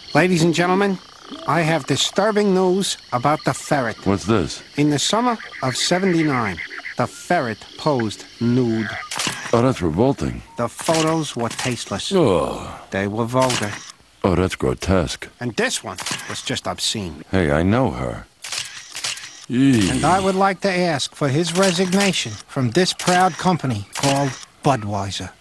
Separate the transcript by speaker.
Speaker 1: Ladies and gentlemen, I have disturbing news about the Ferret.
Speaker 2: What's this?
Speaker 1: In the summer of '79, the Ferret posed nude.
Speaker 2: Oh, that's revolting.
Speaker 1: The photos were tasteless.
Speaker 2: Oh.
Speaker 1: They were vulgar.
Speaker 2: Oh, that's grotesque.
Speaker 1: And this one was just obscene.
Speaker 2: Hey, I know her. Eee.
Speaker 1: And I would like to ask for his resignation from this proud company called Budweiser.